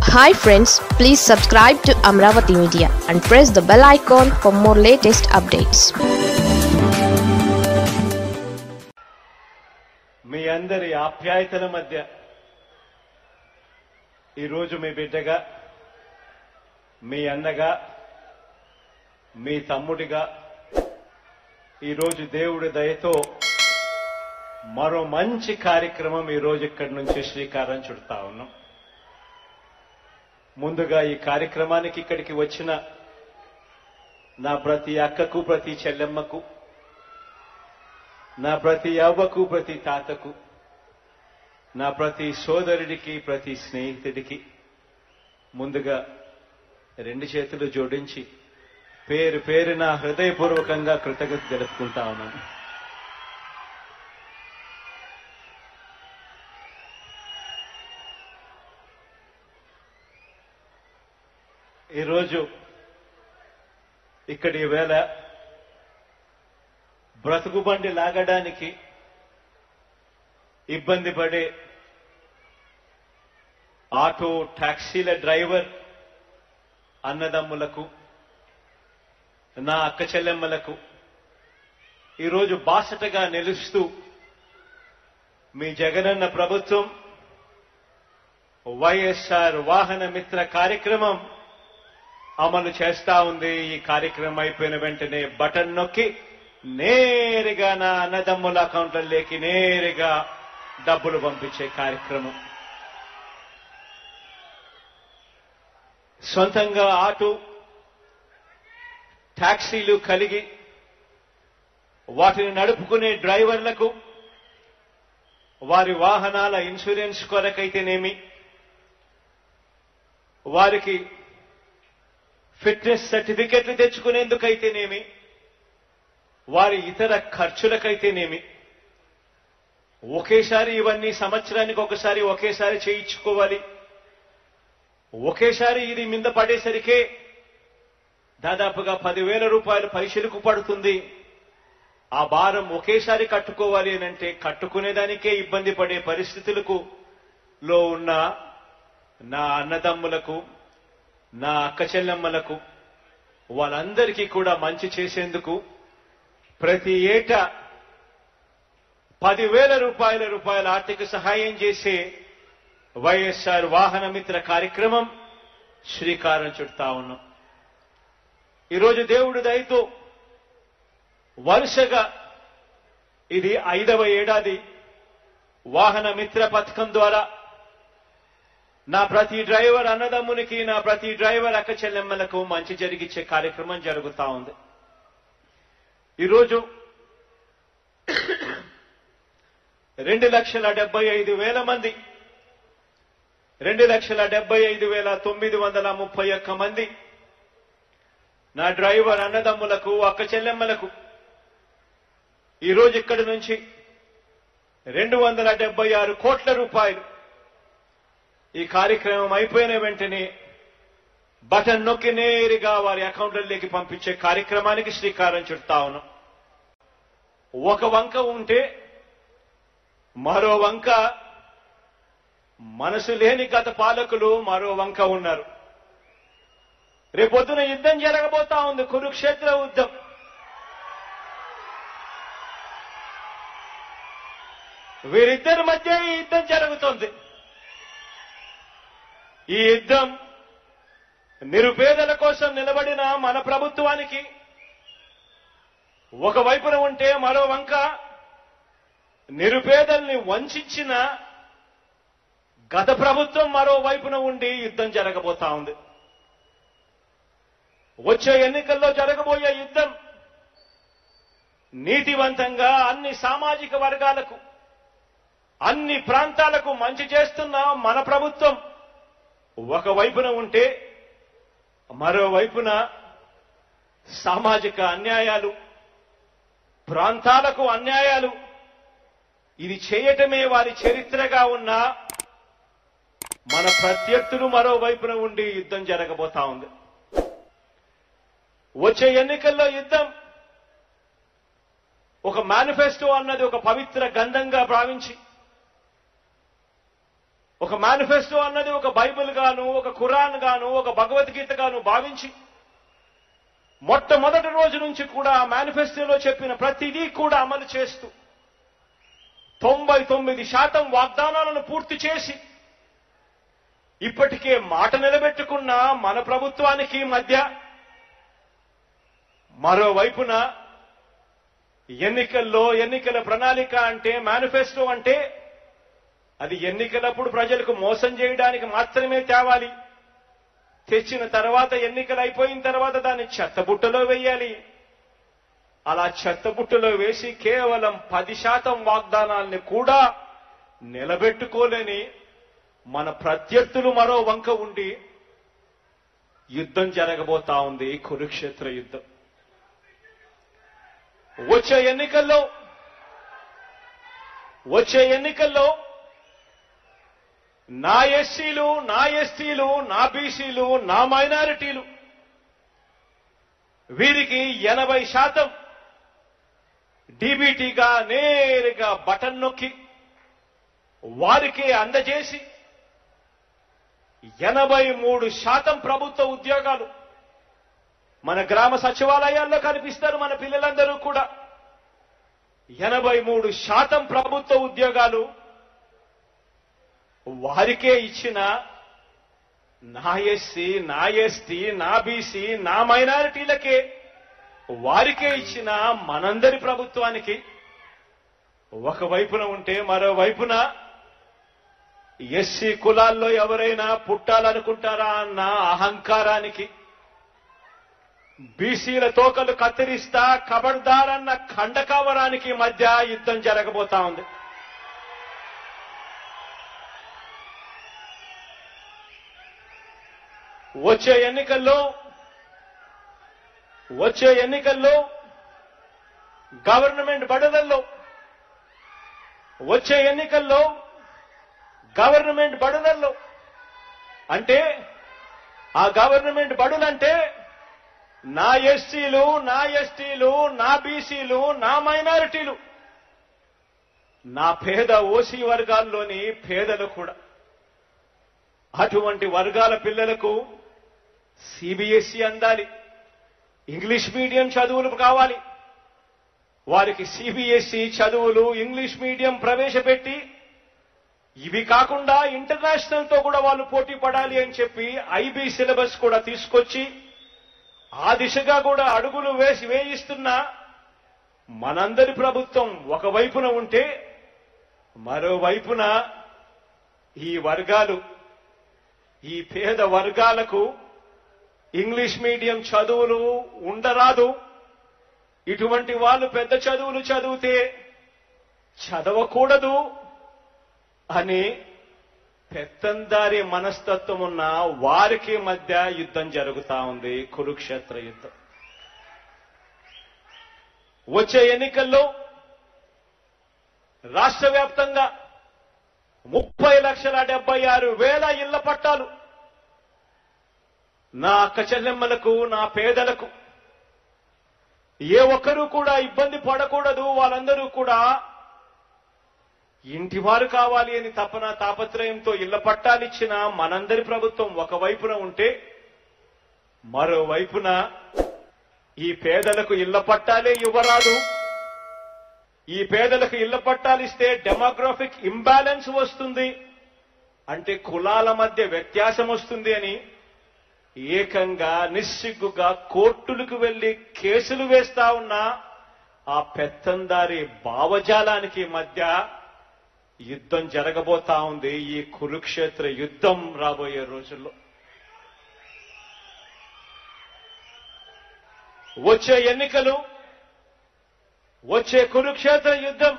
Hi friends, please subscribe to Amaravathi Media and press the bell icon for more latest updates. మీ అందరి ఆప్యాయతల మధ్య ఈ రోజు మీ బిడ్డగా, మీ అన్నగా, మీ తమ్ముడిగా ఈ రోజు దేవుడి దయతో మరో మంచి కార్యక్రమం ఈ రోజు ఇక్కడి నుంచి శ్రీకారం చుడతా ఉన్నాం. ముందుగా ఈ కార్యక్రమానికి ఇక్కడికి వచ్చిన నా ప్రతి అక్కకు, ప్రతి చెల్లెమ్మకు, నా ప్రతి అవ్వకు, ప్రతి తాతకు, నా ప్రతి సోదరుడికి, ప్రతి స్నేహితుడికి ముందుగా రెండు చేతులు జోడించి పేరు పేరున హృదయపూర్వకంగా కృతజ్ఞత తెలుపుకుంటా ఉన్నాను. ఈరోజు ఇక్కడి వేళ బ్రతుకుబండి లాగడానికి ఇబ్బంది పడే ఆటో టాక్సీల డ్రైవర్ అన్నదమ్ములకు, నా అక్క చెల్లెమ్మలకు ఈరోజు బాసటగా నిలుస్తూ మీ జగనన్న ప్రభుత్వం వైఎస్ఆర్ వాహన మిత్ర కార్యక్రమం అమలు చేస్తా ఉంది. ఈ కార్యక్రమం అయిపోయిన వెంటనే బటన్ నొక్కి నేరుగా నా అన్నదమ్ముల అకౌంట్లలోకి నేరుగా డబ్బులు పంపించే కార్యక్రమం. సొంతంగా ఆటో టాక్సీలు కలిగి వాటిని నడుపుకునే డ్రైవర్లకు వారి వాహనాల ఇన్సూరెన్స్ కొరకైతేనేమి, వారికి ఫిట్నెస్ సర్టిఫికెట్లు తెచ్చుకునేందుకైతేనేమి, వారి ఇతర ఖర్చులకైతేనేమి ఒకేసారి ఇవన్నీ సంవత్సరానికి ఒకసారి ఒకేసారి చేయించుకోవాలి. ఒకేసారి ఇది మీద పడేసరికే దాదాపుగా 10,000 రూపాయలు పైసలకు పడుతుంది. ఆ భారం ఒకేసారి కట్టుకోవాలి అనంటే కట్టుకునేదానికే ఇబ్బంది పడే పరిస్థితులకు లో ఉన్న నా అన్నదమ్ములకు, నా అక్క చెల్లెమ్మలకు, వాళ్ళందరికీ కూడా మంచి చేసేందుకు ప్రతి ఏటా 10,000 రూపాయల ఆర్థిక సహాయం చేసే వైఎస్ఆర్ వాహన మిత్ర కార్యక్రమం శ్రీకారం చుడతా ఉన్నాం. ఈరోజు దేవుడి దయతో వరుసగా ఇది 5వ ఏడాది వాహన మిత్ర పథకం ద్వారా నా ప్రతి డ్రైవర్ అన్నదమ్మునికి, నా ప్రతి డ్రైవర్ అక్క చెల్లెమ్మలకు మంచి జరిగించే కార్యక్రమం జరుగుతా ఉంది. ఈరోజు 2,75,000 మంది, 2,75,931 మంది నా డ్రైవర్ అన్నదమ్ములకు, అక్క చెల్లెమ్మలకు ఈరోజు ఇక్కడి నుంచి 276 కోట్ల రూపాయలు ఈ కార్యక్రమం అయిపోయిన వెంటనే బటన్ నొక్కి నేరుగా వారి అకౌంట్లలోకి పంపించే కార్యక్రమానికి శ్రీకారం చుడతా ఉన్నాం. ఒక వంక ఉంటే మరో వంక మనసు లేని గత పాలకులు మరో వంక ఉన్నారు. రేపొద్దున యుద్ధం జరగబోతా ఉంది, కురుక్షేత్ర యుద్ధం. వీరిద్దరి మధ్య ఈ యుద్ధం జరుగుతోంది. ఈ యుద్ధం నిరుపేదల కోసం నిలబడిన మన ప్రభుత్వానికి ఒకవైపున ఉంటే, మరో వంక నిరుపేదల్ని వంచిన గత ప్రభుత్వం మరో వైపున ఉండి యుద్ధం జరగబోతా ఉంది. వచ్చే ఎన్నికల్లో జరగబోయే యుద్ధం నీతివంతంగా అన్ని సామాజిక వర్గాలకు, అన్ని ప్రాంతాలకు మంచి చేస్తున్న మన ప్రభుత్వం ఒకవైపున ఉంటే, మరోవైపున సామాజిక అన్యాయాలు, ప్రాంతాలకు అన్యాయాలు ఇది చేయటమే వారి చరిత్రగా ఉన్న మన ప్రత్యర్థులు మరోవైపున ఉండి యుద్ధం జరగబోతా ఉంది. వచ్చే ఎన్నికల్లో యుద్ధం ఒక మేనిఫెస్టో అన్నది ఒక పవిత్ర గంధంగా భావించి ఒక మేనిఫెస్టో అన్నది ఒక బైబిల్ గాను, ఒక ఖురాన్ గాను, ఒక భగవద్గీత గాను భావించి మొట్టమొదటి రోజు నుంచి కూడా ఆ మేనిఫెస్టోలో చెప్పిన ప్రతిదీ కూడా అమలు చేస్తూ 99% వాగ్దానాలను పూర్తి చేసి ఇప్పటికే మాట నిలబెట్టుకున్న మన ప్రభుత్వానికి మధ్య మరోవైపున ఎన్నికల ప్రణాళిక అంటే మేనిఫెస్టో అంటే అది ఎన్నికలప్పుడు ప్రజలకు మోసం చేయడానికి మాత్రమే తేవాలి. తెచ్చిన తర్వాత ఎన్నికలు అయిపోయిన తర్వాత దాన్ని చెత్తబుట్టలో వేయాలి. అలా చెత్తబుట్టలో వేసి కేవలం 10% వాగ్దానాల్ని కూడా నిలబెట్టుకోలేని మన ప్రత్యర్థులు మరో వంక ఉండి యుద్ధం జరగబోతా ఉంది, కురుక్షేత్ర యుద్ధం. వచ్చే ఎన్నికల్లో నా ఎస్సీలు, నా ఎస్టీలు, నా బీసీలు, నా మైనారిటీలు వీరికి 80% డీబీటీగా నేరుగా బటన్ నొక్కి వారికే అందజేసి 83% ప్రభుత్వ ఉద్యోగాలు మన గ్రామ సచివాలయాల్లో కనిపిస్తారు మన పిల్లలందరూ కూడా. 83% ప్రభుత్వ ఉద్యోగాలు వారికే ఇచ్చిన నా ఎస్సీ, నా ఎస్టీ, నా బీసీ, నా మైనారిటీలకే వారికే ఇచ్చిన మనందరి ప్రభుత్వానికి ఒకవైపున ఉంటే మరోవైపున ఎస్సీ కులాల్లో ఎవరైనా పుట్టాలనుకుంటారా అన్న అహంకారానికి, బీసీల తోకలు కత్తిరిస్తా కబడ్దారన్న ఖండకావరానికి మధ్య యుద్ధం జరగబోతా ఉంది. వచ్చే ఎన్నికల్లో గవర్నమెంట్ బడులలో అంటే ఆ గవర్నమెంట్ బడులంటే నా ఎస్సీలు, నా ఎస్టీలు, నా బీసీలు, నా మైనారిటీలు, నా పేద ఓసీ వర్గాల్లోని పేదలు కూడా. అటువంటి వర్గాల పిల్లలకు సిబిఎస్ఈ అందాలి, ఇంగ్లీష్ మీడియం చదువులు కావాలి. వారికి సిబిఎస్ఈ చదువులు, ఇంగ్లీష్ మీడియం ప్రవేశపెట్టి ఇవి కాకుండా ఇంటర్నేషనల్ తో కూడా వాళ్ళు పోటీ పడాలి అని చెప్పి ఐబీ సిలబస్ కూడా తీసుకొచ్చి ఆ దిశగా కూడా అడుగులు వేయిస్తున్న మనందరి ప్రభుత్వం ఒకవైపున ఉంటే మరోవైపున ఈ పేద వర్గాలకు ఇంగ్లీష్ మీడియం చదువులు ఉండరాదు, ఇటువంటి వాళ్ళు పెద్ద చదువులు చదివితే చదవకూడదు అని పెత్తందారి మనస్తత్వం ఉన్న వారికి మధ్య యుద్ధం జరుగుతా ఉంది, కురుక్షేత్ర యుద్ధం. వచ్చే ఎన్నికల్లో రాష్ట్ర వ్యాప్తంగా 30,76,000 ఇళ్ల పట్టాలు నా అక్క చెల్లెమ్మలకు, నా పేదలకు, ఏ ఒక్కరూ కూడా ఇబ్బంది పడకూడదు, వాళ్ళందరూ కూడా ఇంటివారు కావాలి అని తాపత్రయంతో ఇళ్ల పట్టాలిచ్చిన మనందరి ప్రభుత్వం ఒకవైపున ఉంటే మరోవైపున ఈ పేదలకు ఇళ్ల పట్టాలే ఇవ్వరాదు, ఈ పేదలకు ఇళ్ల పట్టాలిస్తే డెమోగ్రాఫిక్ ఇంబ్యాలెన్స్ వస్తుంది, అంటే కులాల మధ్య వ్యత్యాసం వస్తుంది అని ఏకంగా నిస్సిగ్గుగా కోర్టులకు వెళ్లి కేసులు వేస్తా ఉన్న ఆ పెత్తందారి భావజాలానికి మధ్య యుద్ధం జరగబోతా ఉంది, ఈ కురుక్షేత్ర యుద్ధం రాబోయే రోజుల్లో. వచ్చే ఎన్నికలు, వచ్చే కురుక్షేత్ర యుద్ధం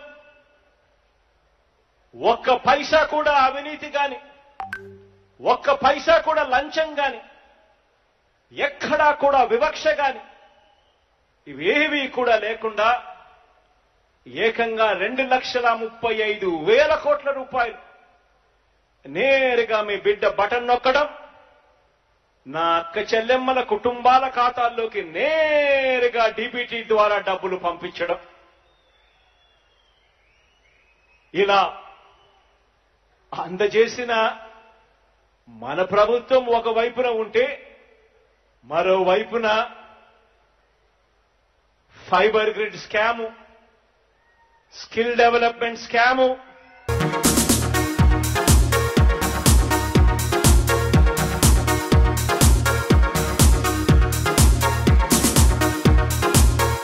ఒక్క పైసా కూడా అవినీతి గాని, ఒక్క పైసా కూడా లంచం గాని, ఎక్కడా కూడా వివక్ష గాని ఇవేవీ కూడా లేకుండా ఏకంగా 2,35,000 కోట్ల రూపాయలు నేరుగా మీ బిడ్డ బటన్ నొక్కడం, నా అక్క చెల్లెమ్మల కుటుంబాల ఖాతాల్లోకి నేరుగా డీబీటీ ద్వారా డబ్బులు పంపించడం, ఇలా అందజేసిన మన ప్రభుత్వం ఒకవైపున ఉంటే మరోవైపున fibre grid scam, skill development scam,